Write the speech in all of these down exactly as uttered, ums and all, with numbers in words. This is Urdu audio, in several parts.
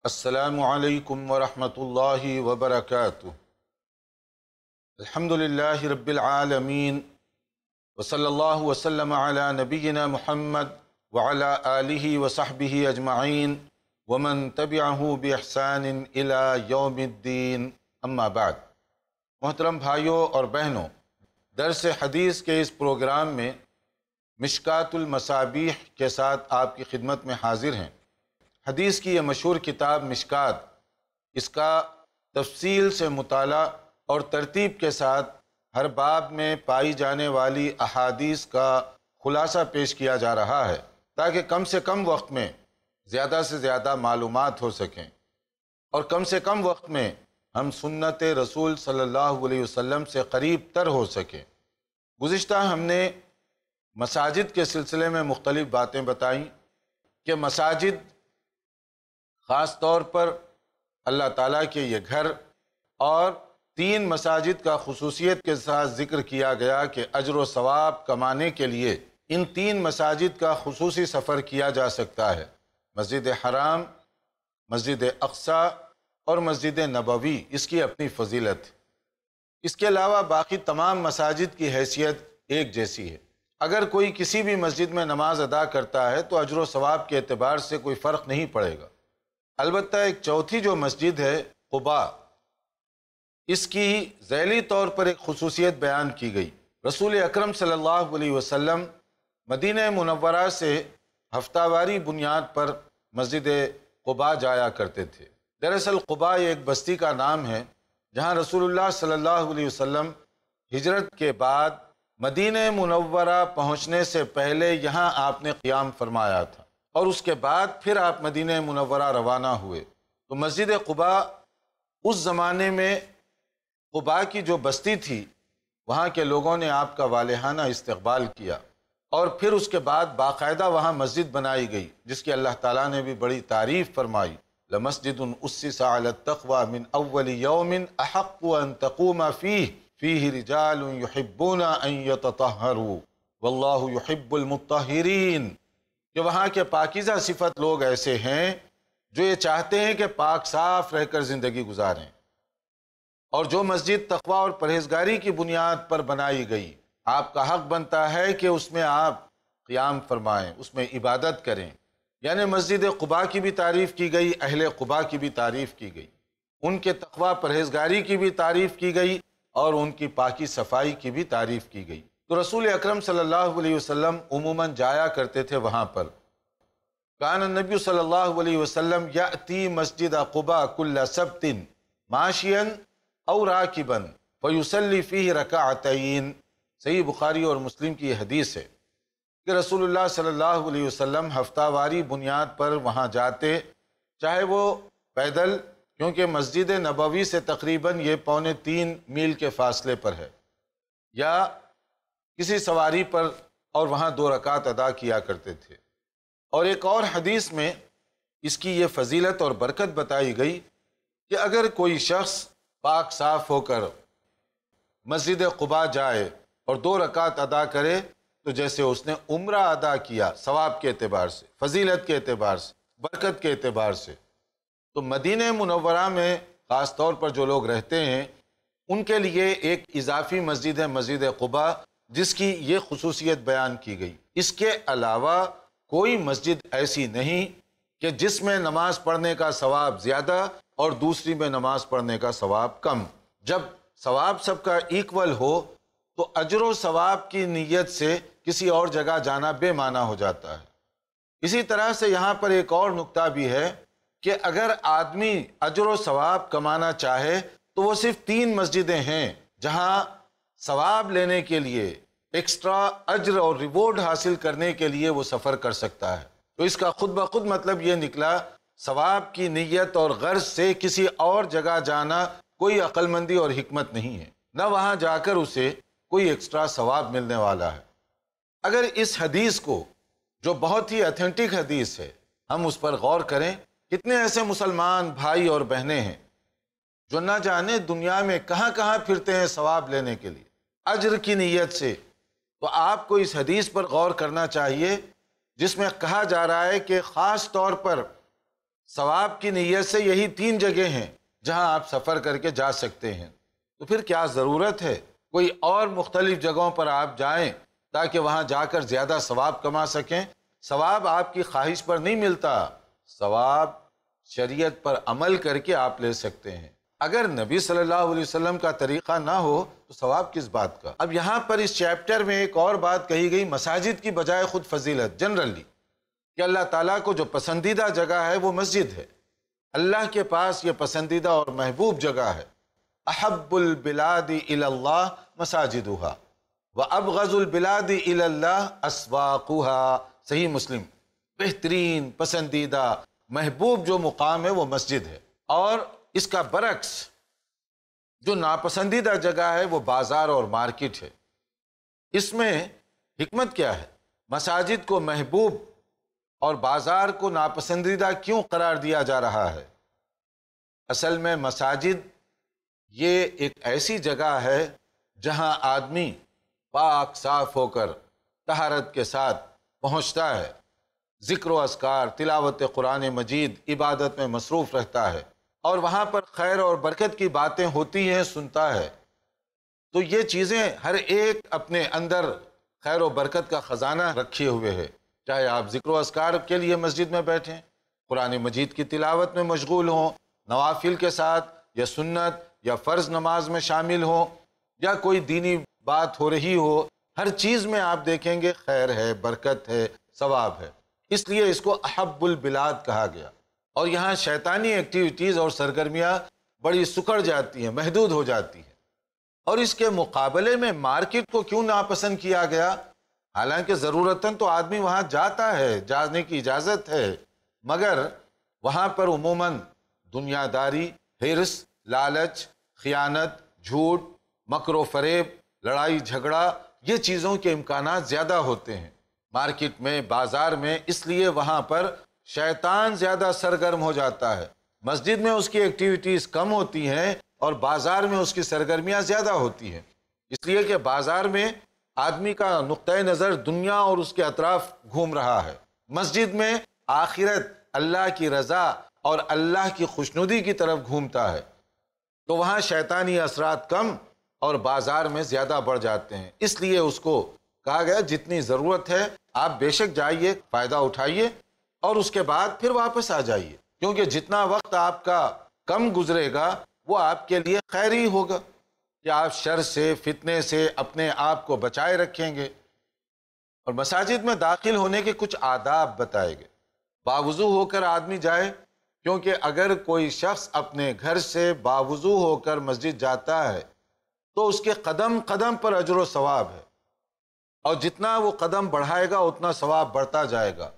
السلام علیکم ورحمۃ اللہ وبرکاتہ۔ الحمدللہ رب العالمین وصلی اللہ وسلم علی نبینا محمد وعلی آلہ وصحبہ اجمعین ومن تبعہ باحسان الی یوم الدین، اما بعد۔ محترم بھائیوں اور بہنوں، درس حدیث کے اس پروگرام میں مشکات المصابیح کے ساتھ آپ کی خدمت میں حاضر ہیں۔ حدیث کی یہ مشہور کتاب مشکات، اس کا تفصیل سے مطالعہ اور ترتیب کے ساتھ ہر باب میں پائی جانے والی احادیث کا خلاصہ پیش کیا جا رہا ہے، تاکہ کم سے کم وقت میں زیادہ سے زیادہ معلومات ہو سکیں اور کم سے کم وقت میں ہم سنت رسول صلی اللہ علیہ وسلم سے قریب تر ہو سکیں۔ گزشتہ ہم نے مساجد کے سلسلے میں مختلف باتیں بتائیں کہ مساجد خاص طور پر اللہ تعالیٰ کے یہ گھر، اور تین مساجد کا خصوصیت کے ساتھ ذکر کیا گیا کہ اجر و ثواب کمانے کے لیے ان تین مساجد کا خصوصی سفر کیا جا سکتا ہے: مسجد حرام، مسجد اقصی اور مسجد نبوی۔ اس کی اپنی فضیلت۔ اس کے علاوہ باقی تمام مساجد کی حیثیت ایک جیسی ہے۔ اگر کوئی کسی بھی مسجد میں نماز ادا کرتا ہے تو اجر و ثواب کے اعتبار سے کوئی فرق نہیں پڑے گا۔ البتہ ایک چوتھی جو مسجد ہے قباء، اس کی ذیلی طور پر ایک خصوصیت بیان کی گئی۔ رسول اکرم صلی اللہ علیہ وسلم مدینہ منورہ سے ہفتہ واری بنیاد پر مسجد قباء جایا کرتے تھے۔ دراصل قباء ایک بستی کا نام ہے جہاں رسول اللہ صلی اللہ علیہ وسلم ہجرت کے بعد مدینہ منورہ پہنچنے سے پہلے یہاں آپ نے قیام فرمایا تھا، اور اس کے بعد پھر آپ مدینہ منورہ روانہ ہوئے۔ تو مسجد قباء اس زمانے میں قباء کی جو بستی تھی، وہاں کے لوگوں نے آپ کا والہانہ استقبال کیا، اور پھر اس کے بعد باقاعدہ وہاں مسجد بنائی گئی، جس کی اللہ تعالیٰ نے بھی بڑی تعریف فرمائی۔ لَمَسْجِدٌ أُسِّسَ عَلَى التَّقْوَى مِنْ أَوَّلِ يَوْمٍ أَحَقُّ أَن تَقُومَ فِيهِ فِيهِ رِجَالٌ يُحِبُّونَ أَن يَتَطَهَّرُوا وَاللَّهُ يُحِبُّ الْمُطَّهِّرِينَ، کہ وہاں کے پاکیزہ صفت لوگ ایسے ہیں جو یہ چاہتے ہیں کہ پاک صاف رہ کر زندگی گزاریں، اور جو مسجد تقوی اور پرہیزگاری کی بنیاد پر بنائی گئی، آپ کا حق بنتا ہے کہ اس میں آپ قیام فرمائیں، اس میں عبادت کریں۔ یعنی مسجد قباء کی بھی تعریف کی گئی، اہل قباء کی بھی تعریف کی گئی، ان کے تقوی پرہیزگاری کی بھی تعریف کی گئی، اور ان کی پاکی صفائی کی بھی تعریف کی گئی۔ تو رسول اکرم صلی اللہ علیہ وسلم عموماً جایا کرتے تھے وہاں پر۔ کان النبی صلی اللہ علیہ وسلم یأتی مسجد قباء کل سبت ماشیا او راکبا فیصلی فیہ رکعتین۔ صحیح بخاری اور مسلم کی یہ حدیث ہے کہ رسول اللہ صلی اللہ علیہ وسلم ہفتہ واری بنیاد پر وہاں جاتے، چاہے وہ پیدل، کیونکہ مسجد نبوی سے تقریباً یہ پونے تین میل کے فاصلے پر ہے، یا کسی سواری پر، اور وہاں دو رکعت ادا کیا کرتے تھے۔ اور ایک اور حدیث میں اس کی یہ فضیلت اور برکت بتائی گئی کہ اگر کوئی شخص پاک صاف ہو کر مسجد قباء جائے اور دو رکعت ادا کرے تو جیسے اس نے عمرہ ادا کیا، ثواب کے اعتبار سے، فضیلت کے اعتبار سے، برکت کے اعتبار سے۔ تو مدینہ منورہ میں خاص طور پر جو لوگ رہتے ہیں، ان کے لیے ایک اضافی مسجد ہے مسجد قباء، جس کی یہ خصوصیت بیان کی گئی۔ اس کے علاوہ کوئی مسجد ایسی نہیں کہ جس میں نماز پڑھنے کا ثواب زیادہ اور دوسری میں نماز پڑھنے کا ثواب کم۔ جب ثواب سب کا ایکول ہو تو اجر و ثواب کی نیت سے کسی اور جگہ جانا بے معنی ہو جاتا ہے۔ اسی طرح سے یہاں پر ایک اور نکتہ بھی ہے کہ اگر آدمی اجر و ثواب کمانا چاہے تو وہ صرف تین مسجدیں ہیں جہاں ثواب لینے کے لیے، ایکسٹرا اجر اور ریوارڈ حاصل کرنے کے لیے وہ سفر کر سکتا ہے۔ تو اس کا خود بخود مطلب یہ نکلا، ثواب کی نیت اور غرض سے کسی اور جگہ جانا کوئی عقل مندی اور حکمت نہیں ہے، نہ وہاں جا کر اسے کوئی ایکسٹرا ثواب ملنے والا ہے۔ اگر اس حدیث کو، جو بہت ہی اتھینٹک حدیث ہے، ہم اس پر غور کریں، کتنے ایسے مسلمان بھائی اور بہنیں ہیں جو نہ جانے دنیا میں کہاں کہاں پھرتے ہیں ثواب لینے کے لیے، اجر کی نیت سے۔ تو آپ کو اس حدیث پر غور کرنا چاہیے جس میں کہا جا رہا ہے کہ خاص طور پر ثواب کی نیت سے یہی تین جگہ ہیں جہاں آپ سفر کر کے جا سکتے ہیں، تو پھر کیا ضرورت ہے کوئی اور مختلف جگہوں پر آپ جائیں تاکہ وہاں جا کر زیادہ ثواب کما سکیں؟ ثواب آپ کی خواہش پر نہیں ملتا، ثواب شریعت پر عمل کر کے آپ لے سکتے ہیں۔ اگر نبی صلی اللہ علیہ وسلم کا طریقہ نہ ہو تو ثواب کس بات کا؟ اب یہاں پر اس چیپٹر میں ایک اور بات کہی گئی، مساجد کی بجائے خود فضیلت جنرلی، کہ اللہ تعالیٰ کو جو پسندیدہ جگہ ہے وہ مسجد ہے، اللہ کے پاس یہ پسندیدہ اور محبوب جگہ ہے۔ احب البلاد الی اللہ مساجدها وابغض البلاد الی اللہ اسواقها، صحیح مسلم۔ بہترین، پسندیدہ، محبوب جو مقام ہے وہ مسجد ہے، اور اس کا برعکس جو ناپسندیدہ جگہ ہے وہ بازار اور مارکیٹ ہے۔ اس میں حکمت کیا ہے؟ مساجد کو محبوب اور بازار کو ناپسندیدہ کیوں قرار دیا جا رہا ہے؟ اصل میں مساجد یہ ایک ایسی جگہ ہے جہاں آدمی پاک صاف ہو کر طہارت کے ساتھ پہنچتا ہے، ذکر و اذکار، تلاوت قرآن مجید، عبادت میں مصروف رہتا ہے، اور وہاں پر خیر اور برکت کی باتیں ہوتی ہیں، سنتا ہے۔ تو یہ چیزیں ہر ایک اپنے اندر خیر و برکت کا خزانہ رکھے ہوئے ہے، چاہے آپ ذکر و اذکار کے لیے مسجد میں بیٹھیں، قرآن مجید کی تلاوت میں مشغول ہوں، نوافل کے ساتھ یا سنت یا فرض نماز میں شامل ہوں، یا کوئی دینی بات ہو رہی ہو، ہر چیز میں آپ دیکھیں گے خیر ہے، برکت ہے، ثواب ہے۔ اس لیے اس کو احب البلاد کہا گیا۔ اور یہاں شیطانی ایکٹیویٹیز اور سرگرمیاں بڑی سکڑ جاتی ہیں، محدود ہو جاتی ہیں۔ اور اس کے مقابلے میں مارکیٹ کو کیوں ناپسند کیا گیا؟ حالانکہ ضرورتاً تو آدمی وہاں جاتا ہے، جانے کی اجازت ہے، مگر وہاں پر عموماً دنیا داری، حرص، لالچ، خیانت، جھوٹ، مکر و فریب، لڑائی جھگڑا، یہ چیزوں کے امکانات زیادہ ہوتے ہیں مارکیٹ میں، بازار میں، اس لیے وہاں پر شیطان زیادہ سرگرم ہو جاتا ہے۔ مسجد میں اس کی ایکٹیویٹیز کم ہوتی ہیں اور بازار میں اس کی سرگرمیاں زیادہ ہوتی ہیں، اس لیے کہ بازار میں آدمی کا نقطۂ نظر دنیا اور اس کے اطراف گھوم رہا ہے، مسجد میں آخرت، اللہ کی رضا اور اللہ کی خوشنودی کی طرف گھومتا ہے، تو وہاں شیطانی اثرات کم اور بازار میں زیادہ بڑھ جاتے ہیں۔ اس لیے اس کو کہا گیا جتنی ضرورت ہے آپ بے شک جائیے، فائدہ اٹھائیے، اور اس کے بعد پھر واپس آ جائیے، کیونکہ جتنا وقت آپ کا کم گزرے گا وہ آپ کے لیے خیر ہی ہوگا، کہ آپ شر سے، فتنے سے اپنے آپ کو بچائے رکھیں گے۔ اور مساجد میں داخل ہونے کے کچھ آداب بتائے گئے، باوضو ہو کر آدمی جائے، کیونکہ اگر کوئی شخص اپنے گھر سے باوضو ہو کر مسجد جاتا ہے تو اس کے قدم قدم پر اجر و ثواب ہے، اور جتنا وہ قدم بڑھائے گا اتنا ثواب بڑھتا جائے گا۔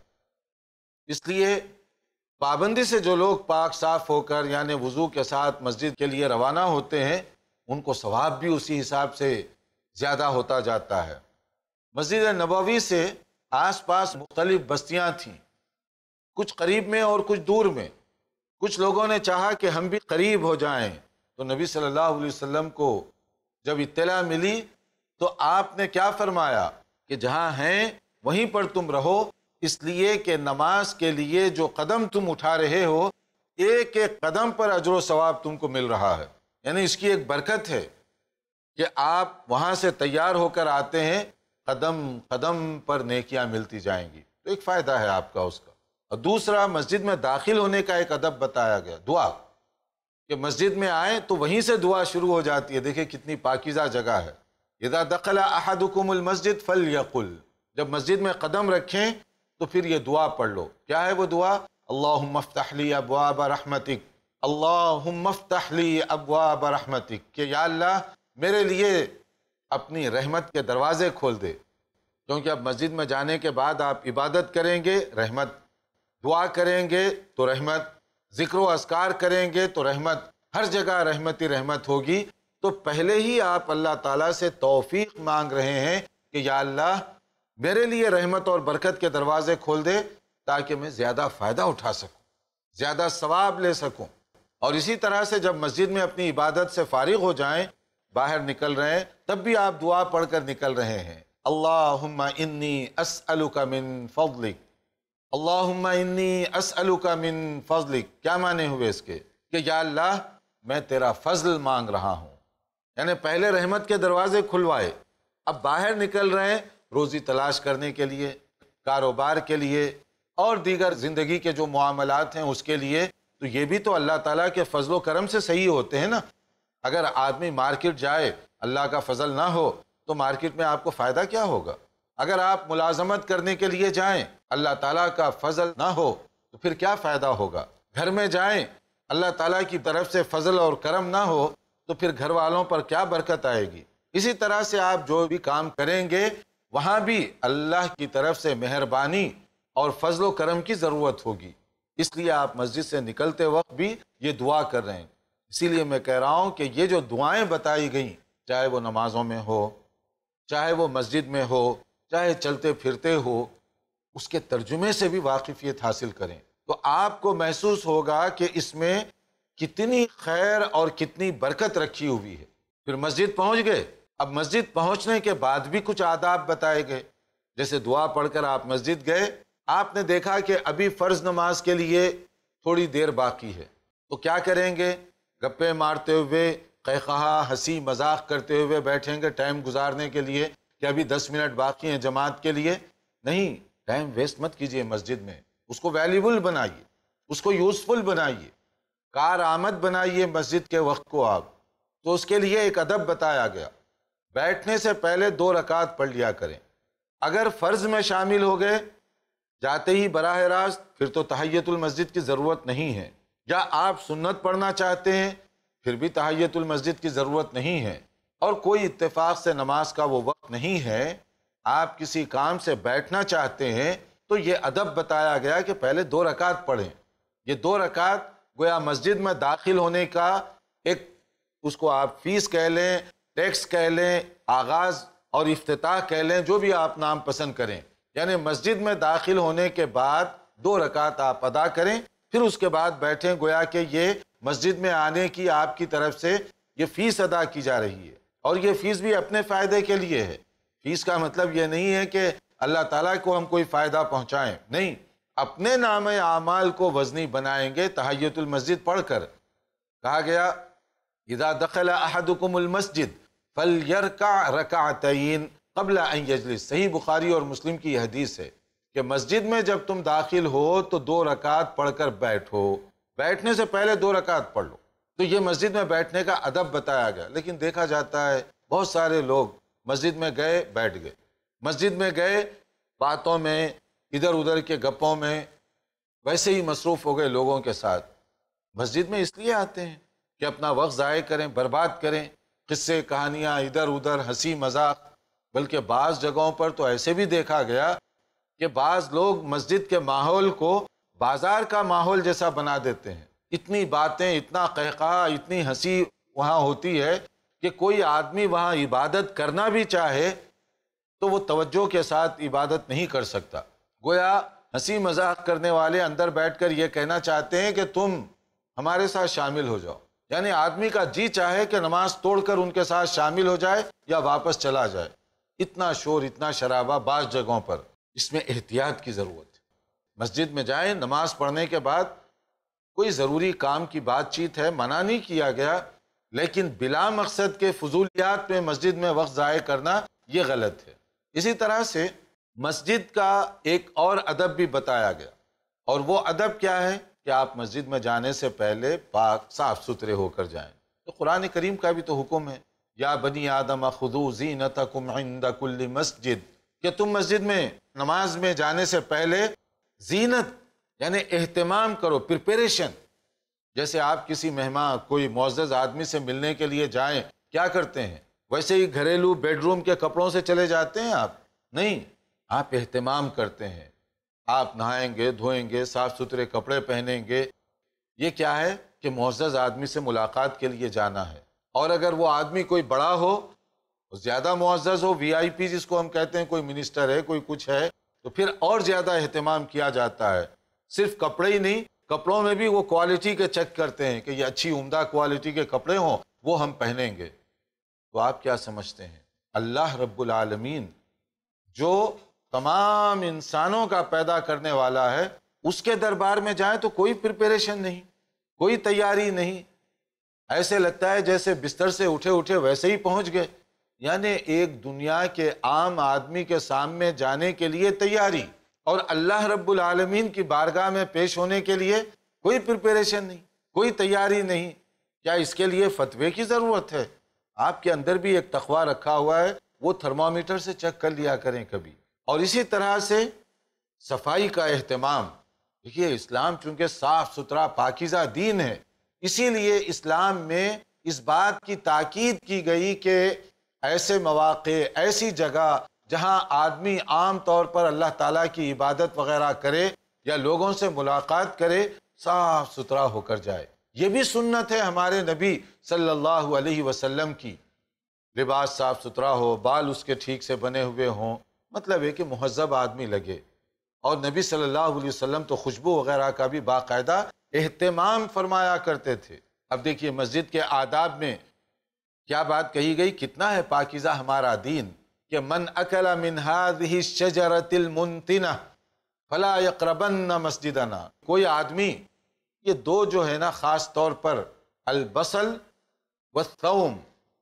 اس لیے پابندی سے جو لوگ پاک صاف ہو کر یعنی وضو کے ساتھ مسجد کے لیے روانہ ہوتے ہیں ان کو ثواب بھی اسی حساب سے زیادہ ہوتا جاتا ہے۔ مسجد نبوی سے آس پاس مختلف بستیاں تھیں، کچھ قریب میں اور کچھ دور میں۔ کچھ لوگوں نے چاہا کہ ہم بھی قریب ہو جائیں، تو نبی صلی اللہ علیہ وسلم کو جب اطلاع ملی تو آپ نے کیا فرمایا کہ جہاں ہیں وہیں پر تم رہو، اس لیے کہ نماز کے لیے جو قدم تم اٹھا رہے ہو ایک ایک قدم پر اجر و ثواب تم کو مل رہا ہے، یعنی اس کی ایک برکت ہے کہ آپ وہاں سے تیار ہو کر آتے ہیں، قدم قدم پر نیکیاں ملتی جائیں گی، تو ایک فائدہ ہے آپ کا اس کا۔ اور دوسرا، مسجد میں داخل ہونے کا ایک ادب بتایا گیا، دعا، کہ مسجد میں آئیں تو وہیں سے دعا شروع ہو جاتی ہے۔ دیکھیں کتنی پاکیزہ جگہ ہے۔ اذا دخل احدکم المسجد فلیقل، جب مسجد میں قدم رکھیں تو پھر یہ دعا پڑھ لو۔ کیا ہے وہ دعا؟ اللہم افتح لی ابواب رحمتک، اللہم افتح لی ابواب رحمتک، کہ یا اللہ میرے لیے اپنی رحمت کے دروازے کھول دے، کیونکہ اب مسجد میں جانے کے بعد آپ عبادت کریں گے، رحمت، دعا کریں گے تو رحمت، ذکر و اذکار کریں گے تو رحمت، ہر جگہ رحمت ہی رحمت ہوگی۔ تو پہلے ہی آپ اللہ تعالیٰ سے توفیق مانگ رہے ہیں کہ یا اللہ میرے لیے رحمت اور برکت کے دروازے کھول دے تاکہ میں زیادہ فائدہ اٹھا سکوں، زیادہ ثواب لے سکوں۔ اور اسی طرح سے جب مسجد میں اپنی عبادت سے فارغ ہو جائیں، باہر نکل رہے ہیں، تب بھی آپ دعا پڑھ کر نکل رہے ہیں، اللہم انی اسألک من فضلک، اللہم انی اسألک من فضلک، کیا معنی ہوئے اس کے کہ یا اللہ میں تیرا فضل مانگ رہا ہوں، یعنی پہلے رحمت کے دروازے کھلوائے، اب باہر نکل رہے ہیں روزی تلاش کرنے کے لیے، کاروبار کے لیے اور دیگر زندگی کے جو معاملات ہیں اس کے لیے، تو یہ بھی تو اللہ تعالیٰ کے فضل و کرم سے صحیح ہوتے ہیں نا۔ اگر آدمی مارکیٹ جائے اللہ کا فضل نہ ہو تو مارکیٹ میں آپ کو فائدہ کیا ہوگا؟ اگر آپ ملازمت کرنے کے لیے جائیں اللہ تعالیٰ کا فضل نہ ہو تو پھر کیا فائدہ ہوگا؟ گھر میں جائیں اللہ تعالیٰ کی طرف سے فضل اور کرم نہ ہو تو پھر گھر والوں پر کیا برکت آئے گی؟ اسی طرح سے آپ جو بھی کام کریں گے وہاں بھی اللہ کی طرف سے مہربانی اور فضل و کرم کی ضرورت ہوگی۔ اس لیے آپ مسجد سے نکلتے وقت بھی یہ دعا کر رہے ہیں۔ اسی لیے میں کہہ رہا ہوں کہ یہ جو دعائیں بتائی گئیں، چاہے وہ نمازوں میں ہو، چاہے وہ مسجد میں ہو، چاہے چلتے پھرتے ہو، اس کے ترجمے سے بھی واقفیت حاصل کریں تو آپ کو محسوس ہوگا کہ اس میں کتنی خیر اور کتنی برکت رکھی ہوئی ہے۔ پھر مسجد پہنچ گئے، اب مسجد پہنچنے کے بعد بھی کچھ آداب بتائے گئے، جیسے دعا پڑھ کر آپ مسجد گئے، آپ نے دیکھا کہ ابھی فرض نماز کے لیے تھوڑی دیر باقی ہے، تو کیا کریں گے؟ گپے مارتے ہوئے، قہقہا، ہنسی مذاق کرتے ہوئے بیٹھیں گے ٹائم گزارنے کے لیے کہ ابھی دس منٹ باقی ہیں جماعت کے لیے؟ نہیں، ٹائم ویسٹ مت کیجئے مسجد میں، اس کو ویلیبل بنائیے، اس کو یوزفل بنائیے، کارآمد بنائیے مسجد کے وقت کو آپ۔ تو اس کے لیے ایک ادب بتایا گیا، بیٹھنے سے پہلے دو رکعت پڑھ لیا کریں۔ اگر فرض میں شامل ہو گئے جاتے ہی براہ راست پھر تو تحیت المسجد کی ضرورت نہیں ہے، یا آپ سنت پڑھنا چاہتے ہیں پھر بھی تحیت المسجد کی ضرورت نہیں ہے، اور کوئی اتفاق سے نماز کا وہ وقت نہیں ہے، آپ کسی کام سے بیٹھنا چاہتے ہیں تو یہ ادب بتایا گیا کہ پہلے دو رکعت پڑھیں۔ یہ دو رکعت گویا مسجد میں داخل ہونے کا ایک، اس کو آپ فیس کہہ لیں، ٹیکس کہہ لیں، آغاز اور افتتاح کہہ لیں، جو بھی آپ نام پسند کریں، یعنی مسجد میں داخل ہونے کے بعد دو رکعت آپ ادا کریں، پھر اس کے بعد بیٹھیں، گویا کہ یہ مسجد میں آنے کی آپ کی طرف سے یہ فیس ادا کی جا رہی ہے، اور یہ فیس بھی اپنے فائدے کے لیے ہے۔ فیس کا مطلب یہ نہیں ہے کہ اللہ تعالیٰ کو ہم کوئی فائدہ پہنچائیں، نہیں، اپنے نام اعمال کو وزنی بنائیں گے تحیت المسجد پڑھ کر۔ کہا گیا اذا دخل احدکم المسجد فلیرکع رکعتین قبل ان یجلس، صحیح بخاری اور مسلم کی یہ حدیث ہے کہ مسجد میں جب تم داخل ہو تو دو رکعت پڑھ کر بیٹھو، بیٹھنے سے پہلے دو رکعت پڑھ لو۔ تو یہ مسجد میں بیٹھنے کا ادب بتایا گیا، لیکن دیکھا جاتا ہے بہت سارے لوگ مسجد میں گئے بیٹھ گئے، مسجد میں گئے باتوں میں، ادھر ادھر کے گپوں میں، ویسے ہی مصروف ہو گئے لوگوں کے ساتھ۔ مسجد میں اس لیے آتے ہیں کہ اپنا وقت ضائع کریں، برباد کریں، قصے کہانیاں ادھر ادھر، ہنسی مذاق، بلکہ بعض جگہوں پر تو ایسے بھی دیکھا گیا کہ بعض لوگ مسجد کے ماحول کو بازار کا ماحول جیسا بنا دیتے ہیں۔ اتنی باتیں، اتنا قہقہا، اتنی ہنسی وہاں ہوتی ہے کہ کوئی آدمی وہاں عبادت کرنا بھی چاہے تو وہ توجہ کے ساتھ عبادت نہیں کر سکتا۔ گویا ہنسی مذاق کرنے والے اندر بیٹھ کر یہ کہنا چاہتے ہیں کہ تم ہمارے ساتھ شامل ہو جاؤ، یعنی آدمی کا جی چاہے کہ نماز توڑ کر ان کے ساتھ شامل ہو جائے یا واپس چلا جائے۔ اتنا شور، اتنا شرابہ بعض جگہوں پر، اس میں احتیاط کی ضرورت ہے۔ مسجد میں جائیں، نماز پڑھنے کے بعد کوئی ضروری کام کی بات چیت ہے، منع نہیں کیا گیا، لیکن بلا مقصد کے فضولیات میں مسجد میں وقت ضائع کرنا یہ غلط ہے۔ اسی طرح سے مسجد کا ایک اور ادب بھی بتایا گیا، اور وہ ادب کیا ہے کہ آپ مسجد میں جانے سے پہلے پاک صاف ستھرے ہو کر جائیں۔ تو قرآن کریم کا بھی تو حکم ہے، یا بنی آدم خذوا زینتکم عند کل مسجد، کہ تم مسجد میں نماز میں جانے سے پہلے زینت یعنی اہتمام کرو، پریپریشن۔ جیسے آپ کسی مہمان، کوئی معزز آدمی سے ملنے کے لیے جائیں، کیا کرتے ہیں؟ ویسے ہی گھریلو بیڈ روم کے کپڑوں سے چلے جاتے ہیں آپ؟ نہیں، آپ اہتمام کرتے ہیں، آپ نہائیں گے، دھوئیں گے، صاف ستھرے کپڑے پہنیں گے۔ یہ کیا ہے کہ معزز آدمی سے ملاقات کے لیے جانا ہے، اور اگر وہ آدمی کوئی بڑا ہو، زیادہ معزز ہو، وی آئی پی جس کو ہم کہتے ہیں، کوئی منسٹر ہے، کوئی کچھ ہے، تو پھر اور زیادہ اہتمام کیا جاتا ہے۔ صرف کپڑے ہی نہیں، کپڑوں میں بھی وہ کوالٹی کے چیک کرتے ہیں کہ یہ اچھی عمدہ کوالٹی کے کپڑے ہوں، وہ ہم پہنیں گے۔ تو آپ کیا سمجھتے ہیں؟ اللہ رب العالمین جو تمام انسانوں کا پیدا کرنے والا ہے، اس کے دربار میں جائیں تو کوئی پریپریشن نہیں، کوئی تیاری نہیں، ایسے لگتا ہے جیسے بستر سے اٹھے اٹھے ویسے ہی پہنچ گئے۔ یعنی ایک دنیا کے عام آدمی کے سامنے جانے کے لیے تیاری، اور اللہ رب العالمین کی بارگاہ میں پیش ہونے کے لیے کوئی پریپریشن نہیں، کوئی تیاری نہیں۔ کیا اس کے لیے فتوے کی ضرورت ہے؟ آپ کے اندر بھی ایک تقویٰ رکھا ہوا ہے، وہ تھرمامیٹر سے چیک کر لیا کریں کبھی۔ اور اسی طرح سے صفائی کا اہتمام۔ دیکھیے اسلام چونکہ صاف ستھرا پاکیزہ دین ہے، اسی لیے اسلام میں اس بات کی تاکید کی گئی کہ ایسے مواقع، ایسی جگہ جہاں آدمی عام طور پر اللہ تعالیٰ کی عبادت وغیرہ کرے یا لوگوں سے ملاقات کرے، صاف ستھرا ہو کر جائے۔ یہ بھی سنت ہے ہمارے نبی صلی اللہ علیہ وسلم کی، لباس صاف ستھرا ہو، بال اس کے ٹھیک سے بنے ہوئے ہوں، مطلب ہے کہ مہذب آدمی لگے۔ اور نبی صلی اللہ علیہ وسلم تو خوشبو وغیرہ کا بھی باقاعدہ اہتمام فرمایا کرتے تھے۔ اب دیکھیے مسجد کے آداب میں کیا بات کہی گئی، کتنا ہے پاکیزہ ہمارا دین، کہ من اکل من هذه الشجرة المنتنة فلا يقربن مسجدنا۔ کوئی آدمی، یہ دو جو ہے نا خاص طور پر البصل والثوم،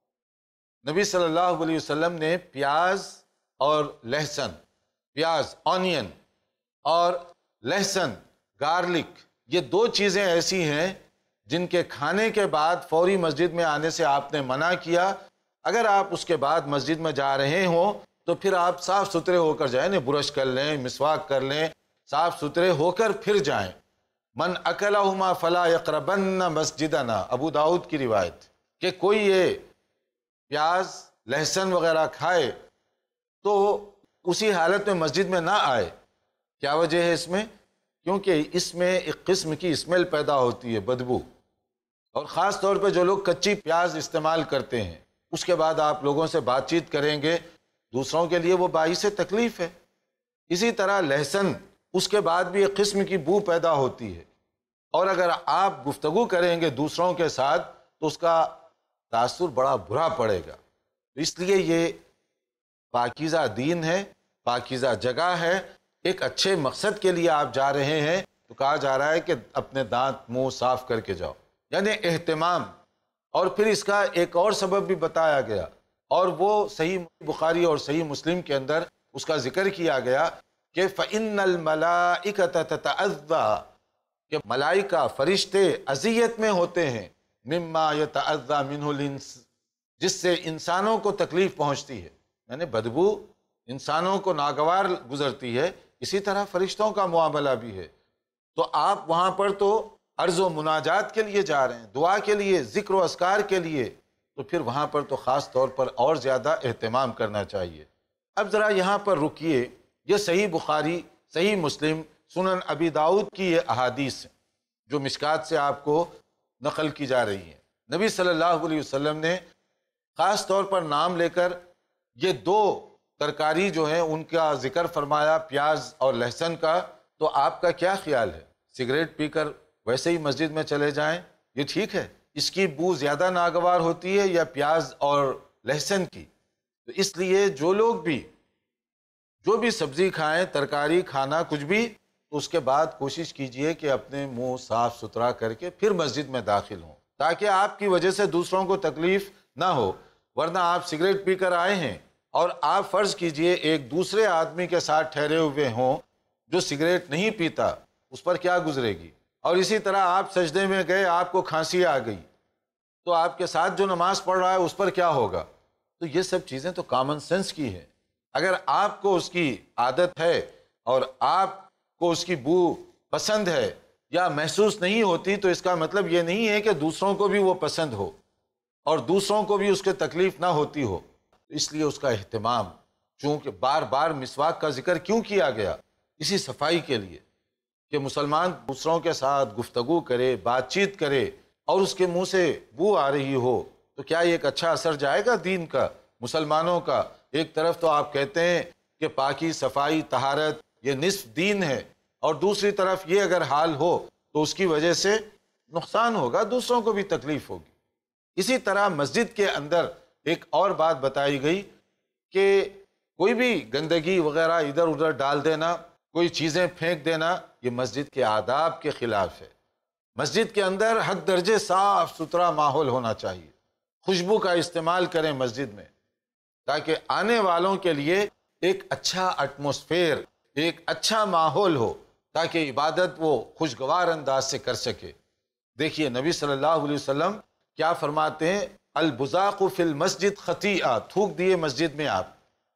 نبی صلی اللہ علیہ وسلم نے پیاز اور لہسن، پیاز آنین اور لہسن گارلک، یہ دو چیزیں ایسی ہیں جن کے کھانے کے بعد فوری مسجد میں آنے سے آپ نے منع کیا۔ اگر آپ اس کے بعد مسجد میں جا رہے ہوں تو پھر آپ صاف ستھرے ہو کر جائیں، برش کر لیں، مسواک کر لیں، صاف ستھرے ہو کر پھر جائیں۔ من اکلہما فلا یقربن مسجدنا، ابو داؤد کی روایت، کہ کوئی یہ پیاز لہسن وغیرہ کھائے تو اسی حالت میں مسجد میں نہ آئے۔ کیا وجہ ہے اس میں؟ کیونکہ اس میں ایک قسم کی اسمیل پیدا ہوتی ہے، بدبو، اور خاص طور پہ جو لوگ کچی پیاز استعمال کرتے ہیں، اس کے بعد آپ لوگوں سے بات چیت کریں گے، دوسروں کے لیے وہ باعث تکلیف ہے۔ اسی طرح لہسن، اس کے بعد بھی ایک قسم کی بو پیدا ہوتی ہے، اور اگر آپ گفتگو کریں گے دوسروں کے ساتھ تو اس کا تاثر بڑا برا پڑے گا۔ اس لیے یہ پاکیزہ دین ہے، پاکیزہ جگہ ہے، ایک اچھے مقصد کے لیے آپ جا رہے ہیں تو کہا جا رہا ہے کہ اپنے دانت منہ صاف کر کے جاؤ، یعنی اہتمام۔ اور پھر اس کا ایک اور سبب بھی بتایا گیا، اور وہ صحیح بخاری اور صحیح مسلم کے اندر اس کا ذکر کیا گیا کہ فَإِنَّ الْمَلَائِكَةَ تَتَأَذَّى، کہ ملائکہ فرشتے اذیت میں ہوتے ہیں، مما يتأذى منه الانس، جس سے انسانوں کو تکلیف پہنچتی ہے، یعنی بدبو انسانوں کو ناگوار گزرتی ہے، اسی طرح فرشتوں کا معاملہ بھی ہے۔ تو آپ وہاں پر تو عرض و مناجات کے لیے جا رہے ہیں، دعا کے لیے، ذکر و اذکار کے لیے، تو پھر وہاں پر تو خاص طور پر اور زیادہ اہتمام کرنا چاہیے۔ اب ذرا یہاں پر رکیے، یہ صحیح بخاری، صحیح مسلم، سنن ابی داؤد کی یہ احادیث ہیں جو مشکات سے آپ کو نقل کی جا رہی ہیں۔ نبی صلی اللہ علیہ وسلم نے خاص طور پر نام لے کر یہ دو ترکاری جو ہیں ان کا ذکر فرمایا، پیاز اور لہسن کا۔ تو آپ کا کیا خیال ہے؟ سگریٹ پی کر ویسے ہی مسجد میں چلے جائیں، یہ ٹھیک ہے؟ اس کی بو زیادہ ناگوار ہوتی ہے یا پیاز اور لہسن کی؟ تو اس لیے جو لوگ بھی جو بھی سبزی کھائیں، ترکاری کھانا کچھ بھی، تو اس کے بعد کوشش کیجئے کہ اپنے منہ صاف ستھرا کر کے پھر مسجد میں داخل ہوں، تاکہ آپ کی وجہ سے دوسروں کو تکلیف نہ ہو۔ ورنہ آپ سگریٹ پی کر آئے ہیں اور آپ فرض کیجئے ایک دوسرے آدمی کے ساتھ ٹھہرے ہوئے ہوں جو سگریٹ نہیں پیتا، اس پر کیا گزرے گی؟ اور اسی طرح آپ سجدے میں گئے، آپ کو کھانسی آ گئی، تو آپ کے ساتھ جو نماز پڑھ رہا ہے اس پر کیا ہوگا؟ تو یہ سب چیزیں تو کامن سینس کی ہیں۔ اگر آپ کو اس کی عادت ہے اور آپ کو اس کی بو پسند ہے یا محسوس نہیں ہوتی، تو اس کا مطلب یہ نہیں ہے کہ دوسروں کو بھی وہ پسند ہو اور دوسروں کو بھی اس کے تکلیف نہ ہوتی ہو۔ اس لیے اس کا اہتمام، چونکہ بار بار مسواک کا ذکر کیوں کیا گیا؟ اسی صفائی کے لیے کہ مسلمان دوسروں کے ساتھ گفتگو کرے، بات چیت کرے، اور اس کے منہ سے بو آ رہی ہو تو کیا یہ ایک اچھا اثر جائے گا دین کا، مسلمانوں کا؟ ایک طرف تو آپ کہتے ہیں کہ پاکی، صفائی، طہارت یہ نصف دین ہے، اور دوسری طرف یہ اگر حال ہو تو اس کی وجہ سے نقصان ہوگا، دوسروں کو بھی تکلیف ہوگی۔ اسی طرح مسجد کے اندر ایک اور بات بتائی گئی کہ کوئی بھی گندگی وغیرہ ادھر ادھر ڈال دینا، کوئی چیزیں پھینک دینا، یہ مسجد کے آداب کے خلاف ہے۔ مسجد کے اندر حد درجے صاف ستھرا ماحول ہونا چاہیے، خوشبو کا استعمال کریں مسجد میں، تاکہ آنے والوں کے لیے ایک اچھا ایٹماسفیئر، ایک اچھا ماحول ہو، تاکہ عبادت وہ خوشگوار انداز سے کر سکے۔ دیکھیے نبی صلی اللہ علیہ وسلم کیا فرماتے ہیں، البزاق فی المسجد خطیئہ، تھوک دیے مسجد میں آپ،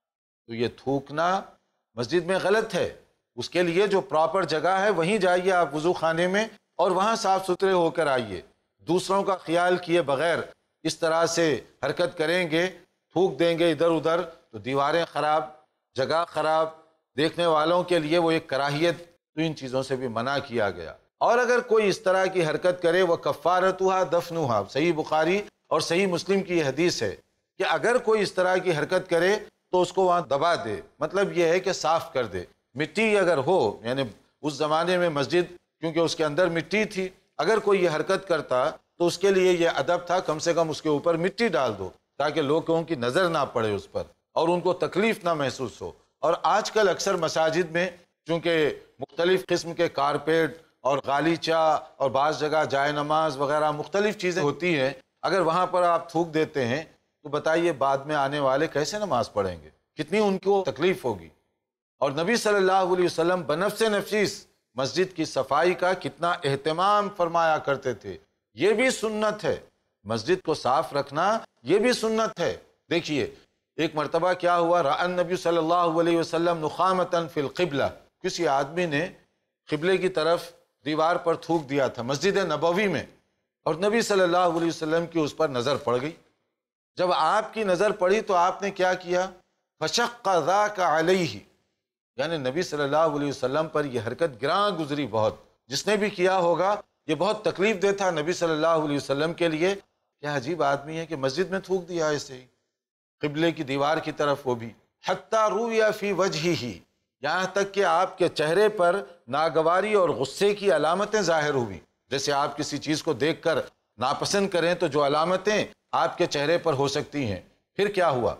تو یہ تھوکنا مسجد میں غلط ہے۔ اس کے لیے جو پراپر جگہ ہے وہیں جائیے آپ وضو خانے میں، اور وہاں صاف ستھرے ہو کر آئیے۔ دوسروں کا خیال کیے بغیر اس طرح سے حرکت کریں گے، تھوک دیں گے ادھر ادھر، تو دیواریں خراب، جگہ خراب، دیکھنے والوں کے لیے وہ ایک کراہیت، تو ان چیزوں سے بھی منع کیا گیا۔ اور اگر کوئی اس طرح کی حرکت کرے وہ کفارتها دفنها، صحیح بخاری اور صحیح مسلم کی یہ حدیث ہے کہ اگر کوئی اس طرح کی حرکت کرے تو اس کو وہاں دبا دے، مطلب یہ ہے کہ صاف کر دے۔ مٹی اگر ہو، یعنی اس زمانے میں مسجد کیونکہ اس کے اندر مٹی تھی، اگر کوئی یہ حرکت کرتا تو اس کے لیے یہ ادب تھا کم سے کم اس کے اوپر مٹی ڈال دو، تاکہ لوگوں کی نظر نہ پڑے اس پر اور ان کو تکلیف نہ محسوس ہو۔ اور آج کل اکثر مساجد میں چونکہ مختلف قسم کے کارپیٹ اور غالیچہ اور بعض جگہ جائے نماز وغیرہ مختلف چیزیں ہوتی ہیں، اگر وہاں پر آپ تھوک دیتے ہیں تو بتائیے بعد میں آنے والے کیسے نماز پڑھیں گے، کتنی ان کو تکلیف ہوگی۔ اور نبی صلی اللہ علیہ وسلم بنفس نفیس مسجد کی صفائی کا کتنا اہتمام فرمایا کرتے تھے، یہ بھی سنت ہے، مسجد کو صاف رکھنا یہ بھی سنت ہے۔ دیکھیے ایک مرتبہ کیا ہوا، رأى النبی صلی اللہ علیہ وسلم نخامة فی القبلہ، کسی آدمی نے قبلے کی طرف دیوار پر تھوک دیا تھا مسجد نبوی میں، اور نبی صلی اللہ علیہ وسلم کی اس پر نظر پڑ گئی۔ جب آپ کی نظر پڑی تو آپ نے کیا کیا، فشق ذاک علیہ، یعنی نبی صلی اللہ علیہ وسلم پر یہ حرکت گراں گزری بہت، جس نے بھی کیا ہوگا یہ بہت تکلیف دہ تھا نبی صلی اللہ علیہ وسلم کے لیے۔ کیا عجیب آدمی ہے کہ مسجد میں تھوک دیا ایسے ہی، قبلے کی دیوار کی طرف، وہ بھی حتی روی فی وجہہ، یہاں تک کہ آپ کے چہرے پر ناگواری اور غصے کی علامتیں ظاہر ہوئی۔ جیسے آپ کسی چیز کو دیکھ کر ناپسند کریں تو جو علامتیں آپ کے چہرے پر ہو سکتی ہیں، پھر کیا ہوا،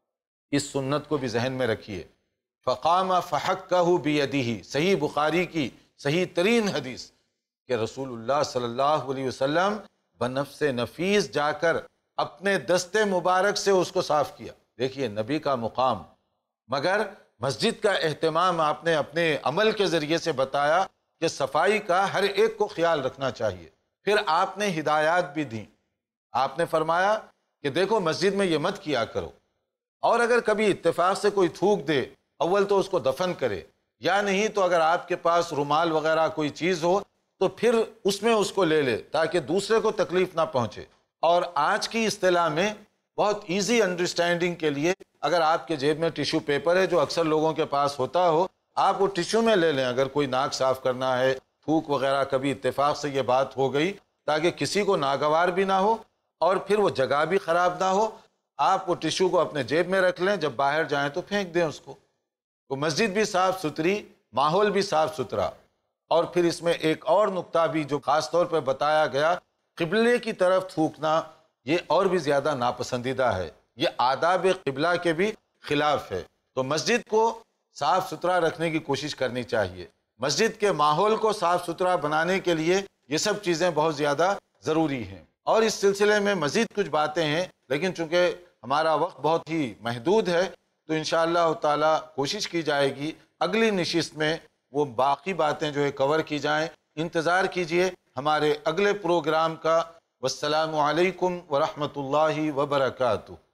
اس سنت کو بھی ذہن میں رکھیے۔ فقام فحکہ بیدہ، صحیح بخاری کی صحیح ترین حدیث کہ رسول اللہ صلی اللہ علیہ وسلم بنفس نفیس جا کر اپنے دست مبارک سے اس کو صاف کیا۔ دیکھیے نبی کا مقام، مگر مسجد کا اہتمام آپ نے اپنے عمل کے ذریعے سے بتایا کہ صفائی کا ہر ایک کو خیال رکھنا چاہیے۔ پھر آپ نے ہدایات بھی دیں، آپ نے فرمایا کہ دیکھو مسجد میں یہ مت کیا کرو، اور اگر کبھی اتفاق سے کوئی تھوک دے اول تو اس کو دفن کرے، یا نہیں تو اگر آپ کے پاس رومال وغیرہ کوئی چیز ہو تو پھر اس میں اس کو لے لے تاکہ دوسرے کو تکلیف نہ پہنچے۔ اور آج کی اصطلاح میں بہت ایزی انڈرسٹینڈنگ کے لیے اگر آپ کے جیب میں ٹیشو پیپر ہے جو اکثر لوگوں کے پاس ہوتا ہو، آپ وہ ٹیشو میں لے لیں اگر کوئی ناک صاف کرنا ہے، تھوک وغیرہ کبھی اتفاق سے یہ بات ہو گئی، تاکہ کسی کو ناگوار بھی نہ ہو اور پھر وہ جگہ بھی خراب نہ ہو، آپ وہ ٹیشو کو اپنے جیب میں رکھ لیں، جب باہر جائیں تو پھینک دیں اس کو۔ تو مسجد بھی صاف ستھری، ماحول بھی صاف ستھرا۔ اور پھر اس میں ایک اور نقطہ بھی جو خاص طور پہ بتایا گیا، قبلے کی طرف تھوکنا یہ اور بھی زیادہ ناپسندیدہ ہے، یہ آداب قبلہ کے بھی خلاف ہے۔ تو مسجد کو صاف ستھرا رکھنے کی کوشش کرنی چاہیے، مسجد کے ماحول کو صاف ستھرا بنانے کے لیے یہ سب چیزیں بہت زیادہ ضروری ہیں۔ اور اس سلسلے میں مزید کچھ باتیں ہیں، لیکن چونکہ ہمارا وقت بہت ہی محدود ہے تو انشاءاللہ تعالی کوشش کی جائے گی اگلی نشست میں وہ باقی باتیں جو ہے کور کی جائیں۔ انتظار کیجئے ہمارے اگلے پروگرام کا۔ والسلام علیکم ورحمۃ اللہ وبرکاتہ۔